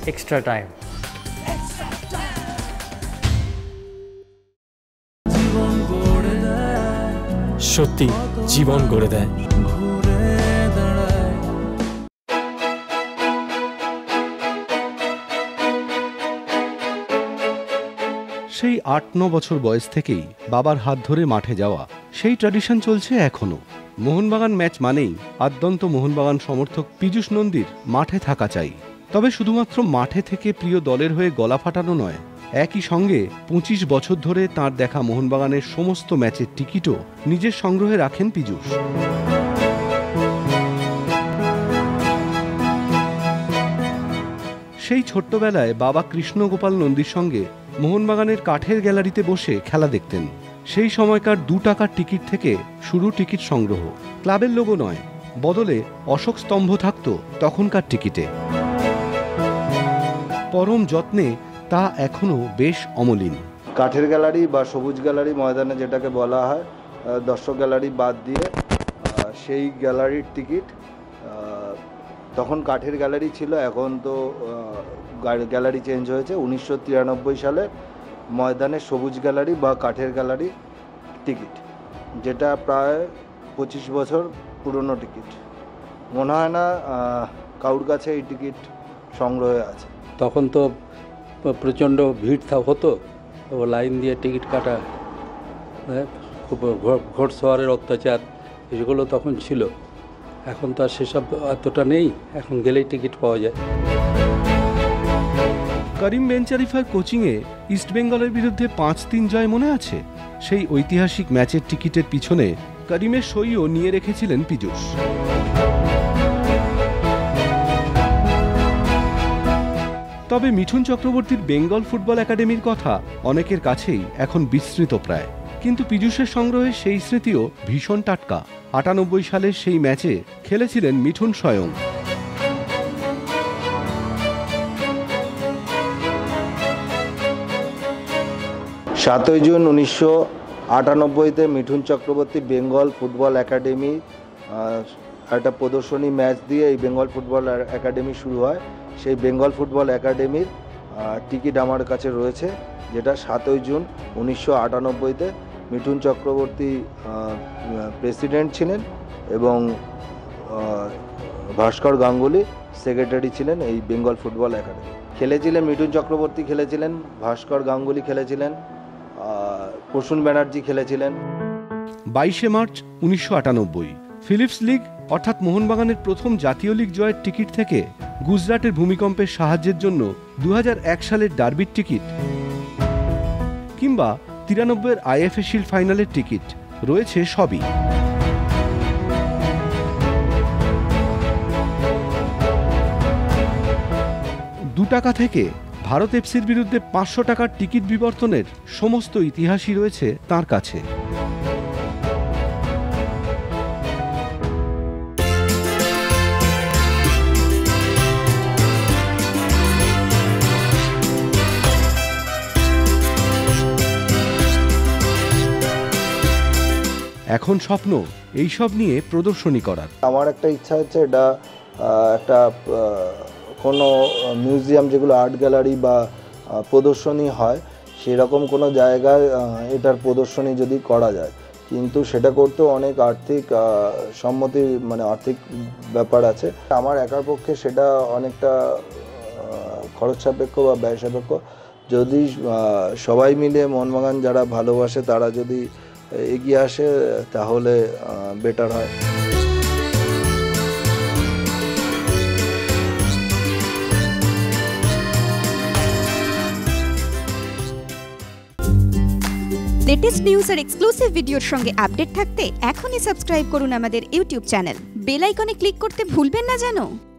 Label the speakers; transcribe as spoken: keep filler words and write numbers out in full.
Speaker 1: Extra time.
Speaker 2: সত্যি জীবন গড়ে দেয়।
Speaker 3: সেই আট ন বছর বয়স থেকেই বাবার হাত ধরে মাঠে যাওয়া, সেই ট্র্যাডিশন চলছে এখনো। মোহনবাগান ম্যাচ মানেই আদ্যন্ত মোহনবাগান সমর্থক পীযূষ নন্দীর মাঠে থাকা চাই। তবে শুধুমাত্র মাঠে থেকে প্রিয় দলের হয়ে গলা ফাটানো নয়, একই সঙ্গে পঁচিশ বছর ধরে তাঁর দেখা মোহনবাগানের সমস্ত ম্যাচের টিকিটও নিজের সংগ্রহে রাখেন পীযূষ। সেই ছোট্টবেলায় বাবা কৃষ্ণগোপাল নন্দীর সঙ্গে মোহনবাগানের কাঠের গ্যালারিতে বসে খেলা দেখতেন। সেই সময়কার দু টাকার টিকিট থেকে শুরু টিকিট সংগ্রহ। ক্লাবের লোগো নয়, বদলে অশোক স্তম্ভ থাকত তখনকার টিকিটে। পরম যত্নে তা এখনো বেশ অমলিন।
Speaker 4: কাঠের গ্যালারি বা সবুজ গ্যালারি ময়দানে যেটাকে বলা হয়, দর্শক গ্যালারি বাদ দিয়ে সেই গ্যালারির টিকিট, তখন কাঠের গ্যালারি ছিল, এখন তো গ্যালারি চেঞ্জ হয়েছে। উনিশশো তিরানব্বই সালে ময়দানে সবুজ গ্যালারি বা কাঠের গ্যালারি টিকিট, যেটা প্রায় পঁচিশ বছর পুরনো টিকিট। মনে হয় না কারুর কাছে এই টিকিট সংগ্রহে আছে।
Speaker 5: তখন তো প্রচণ্ড ভিড় হতো, ও লাইন দিয়ে টিকিট কাটা, খুব ঘোড়সওয়ারের অত্যাচার, এগুলো তখন ছিল। এখন তো আর সেসব এতটা নেই, এখন গেলেই টিকিট পাওয়া যায়।
Speaker 3: করিম বেঞ্চারিফার কোচিংয়ে ইস্টবেঙ্গলের বিরুদ্ধে পাঁচ তিন জয় মনে আছে? সেই ঐতিহাসিক ম্যাচের টিকিটের পিছনে করিমের সইও নিয়ে রেখেছিলেন পীযূষ। তবে মিঠুন চক্রবর্তীর বেঙ্গল ফুটবল একাডেমির কথা অনেকের কাছেই এখন বিস্মৃত প্রায়, কিন্তু পীযূষের সংগ্রহে সেই স্মৃতিও ভীষণ টাটকা। আটানব্বই সালের সেই ম্যাচে খেলেছিলেন মিঠুন স্বয়ং।
Speaker 4: সাতই জুন উনিশশো আটানব্বইতে Mithun Chakraborty Bengal football academy একটা প্রদর্শনী ম্যাচ দিয়ে এই বেঙ্গল ফুটবল একাডেমি শুরু হয়। সেই বেঙ্গল ফুটবল একাডেমির টিকিট আমার কাছে রয়েছে, যেটা সাতই জুন উনিশশো আটানব্বইতে মিঠুন চক্রবর্তী প্রেসিডেন্ট ছিলেন এবং ভাস্কর গাঙ্গুলি সেক্রেটারি ছিলেন এই বেঙ্গল ফুটবল একাডেমি। খেলেছিলেন মিঠুন চক্রবর্তী, খেলেছিলেন ভাস্কর গাঙ্গুলি, খেলেছিলেন প্রসূন ব্যানার্জি, খেলেছিলেন।
Speaker 3: বাইশে মার্চ উনিশশো আটানব্বই ফিলিপস লিগ অর্থাৎ মোহনবাগানের প্রথম জাতীয় লিগ জয়ের টিকিট থেকে গুজরাটের ভূমিকম্পের সাহায্যের জন্য দু হাজার এক সালের ডার্বির টিকিট, কিংবা তিরানব্বইয়ের আইএফএ শিল্ড ফাইনালের টিকিট রয়েছে সবই। দু টাকা থেকে ভারত এফসির বিরুদ্ধে পাঁচশো টাকার টিকিট বিবর্তনের সমস্ত ইতিহাসই রয়েছে তাঁর কাছে। এখন স্বপ্ন এইসব নিয়ে প্রদর্শনী করার।
Speaker 4: আমার একটা ইচ্ছা হচ্ছে, এটা একটা কোনো মিউজিয়াম, যেগুলো আর্ট গ্যালারি বা প্রদর্শনী হয়, সেরকম কোনো জায়গায় এটার প্রদর্শনী যদি করা যায়, কিন্তু সেটা করতেও অনেক আর্থিক সম্মতি, মানে আর্থিক ব্যাপার আছে। আমার একার পক্ষে সেটা অনেকটা খরচ সাপেক্ষ বা ব্যয় সাপেক্ষ। যদি সবাই মিলে মোহনবাগান যারা ভালোবাসে তারা যদি এগিয়ে আসে তাহলে বেটার হয়।
Speaker 6: লেটেস্ট নিউজ আর এক্সক্লুসিভ ভিডিওর সঙ্গে আপডেট থাকতে এখনই সাবস্ক্রাইব করুন আমাদের ইউটিউব চ্যানেল। বেল আইকনে ক্লিক করতে ভুলবেন না যেন।